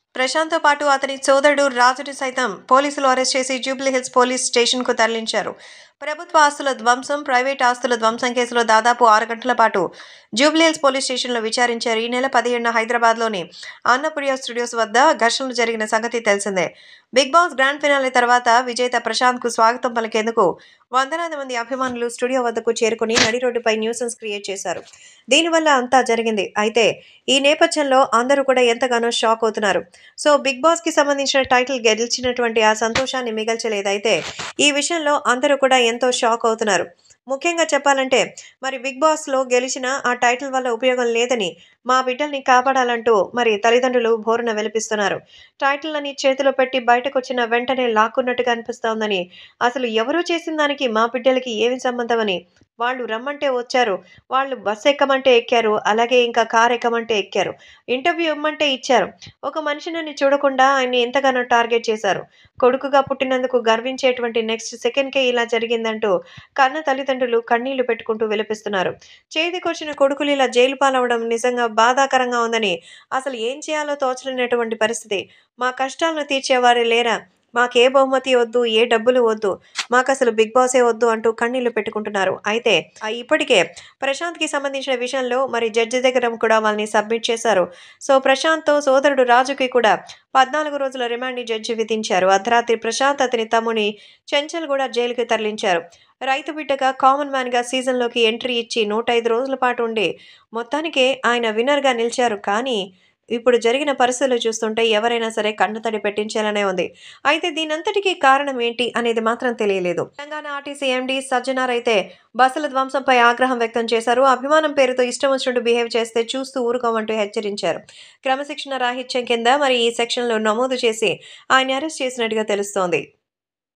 ప్రశాంత్‌తో పాటు అతని సోదరుడు రాజుని సైతం పోలీసులు అరెస్ట్ చేసి జూబ్లీహిల్స్ పోలీస్ స్టేషన్‌కు తరలించారు. ప్రభుత్వ ఆస్తుల ధ్వంసం, ప్రైవేట్ ఆస్తుల ధ్వంసం కేసులో దాదాపు 6 గంటల పాటు జూబ్లీహిల్స్ పోలీస్ స్టేషన్‌లో విచారించారు. ఈ నెల 17న హైదరాబాద్‌లోని అన్నపూర్య స్టూడియోస్ వద్ద ఘర్షణలు జరిగిన సంగతి తెలిసిందే. బిగ్ బాస్ గ్రాండ్ ఫినాలే తర్వాత విజేత ప్రశాంత్‌కు స్వాగతం పలికేందుకు వందలాది మంది అభిమానులు స్టూడియో వద్దకు చేరుకుని నడి రోడ్డుపై న్యూసెన్స్ క్రియేట్ చేశారు. దీనివల్ల అంతా జరిగింది. అయితే ఈ నేపథ్యంలో అందరూ కూడా ఎంతగానో షాక్ అవుతున్నారు. సో బిగ్ బాస్‌కి సంబంధించిన టైటిల్ గెలిచినటువంటి ఆ సంతోషాన్ని మిగల్చలేదు. అయితే ఈ విషయంలో అందరూ కూడా ఎంతో షాక్ అవుతున్నారు. ముఖ్యంగా చెప్పాలంటే మరి బిగ్ బాస్‌లో గెలిచిన ఆ టైటిల్ వల్ల ఉపయోగం లేదని, మా బిడ్డల్ని కాపాడాలంటూ మరి తల్లిదండ్రులు బోరున విలపిస్తున్నారు. టైటిల్‌లని చేతిలో పెట్టి బయటకొచ్చిన వెంటనే లాక్కున్నట్టుగా అనిపిస్తోందని, అసలు ఎవరో చేసిన దానికి మా బిడ్డలకి ఏమి సంబంధమని, వాళ్ళు రమ్మంటే వచ్చారు. వాళ్ళు బస్ ఎక్కమంటే ఎక్కారు. అలాగే ఇంకా కార్ ఎక్కమంటే ఎక్కారు. ఇంటర్వ్యూ ఇమ్మంటే ఇచ్చారు. ఒక మనిషినని చూడకుండా ఆయన్ని ఎంతగానో టార్గెట్ చేశారు. కొడుకుగా పుట్టినందుకు గర్వించేటువంటి నెక్స్ట్ సెకండ్‌కే ఇలా జరిగిందంటూ కన్న తల్లిదండ్రులు కన్నీళ్లు పెట్టుకుంటూ విలపిస్తున్నారు. చేతికొచ్చిన కొడుకులు ఇలా జైలు పాలవడం నిజంగా బాధాకరంగా ఉందని, అసలు ఏం చేయాలో తోచలేనటువంటి పరిస్థితి. మా కష్టాలను తీర్చేవారే లేరా? మాకే బహుమతి వద్దు, ఏ డబ్బులు వద్దు. మాకసలు బిగ్ బాసే వద్దు అంటూ కన్నీళ్లు పెట్టుకుంటున్నారు. అయితే ఇప్పటికే ప్రశాంత్‌కి సంబంధించిన విషయంలో మరి జడ్జి దగ్గర కూడా వాళ్ళని సబ్మిట్ చేశారు. సో ప్రశాంత్‌తో సోదరుడు రాజుకి కూడా 14 రోజుల రిమాండ్‌ని జడ్జి విధించారు. అర్ధరాత్రి ప్రశాంత్ అతని తమ్ముని చెంచల్ కూడా జైలుకి తరలించారు. రైతు బిడ్డగా, కామన్ మ్యాన్‌గా సీజన్‌లోకి ఎంట్రీ ఇచ్చి 105 రోజుల పాటు ఉండి మొత్తానికే ఆయన విన్నర్‌గా నిలిచారు. కానీ ఇప్పుడు జరిగిన పరిస్థితులు చూస్తుంటే ఎవరైనా సరే కన్నతడి పెట్టించేలానే ఉంది. అయితే దీనంతటికీ కారణం ఏంటి అనేది మాత్రం తెలియలేదు. తెలంగాణ ఆర్టీసీ ఎండీ సజ్జనార్ అయితే బస్సుల ధ్వంసంపై ఆగ్రహం వ్యక్తం చేశారు. అభిమానం పేరుతో ఇష్టం వచ్చినట్టు బిహేవ్ చేస్తే చూస్తూ ఊరుకోమంటూ హెచ్చరించారు. క్రమశిక్షణ రాహిత్యం కింద మరి ఈ సెక్షన్‌లో నమోదు చేసి ఆయన్ని అరెస్ట్ చేసినట్టుగా తెలుస్తోంది.